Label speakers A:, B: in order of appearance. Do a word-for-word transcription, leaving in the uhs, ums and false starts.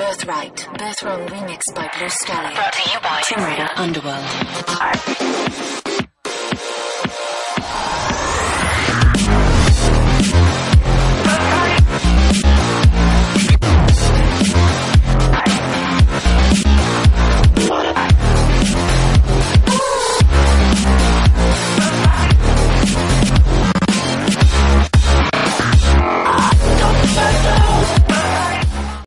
A: Birthright. Birthroll remixed by Blue Stallion. Brought to you by Tomb Raider Underworld.